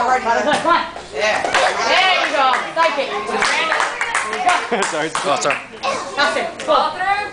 already. Come on. Yeah. There you go. Psychic. There you go. Sorry. Oh, sorry. That's it. Go.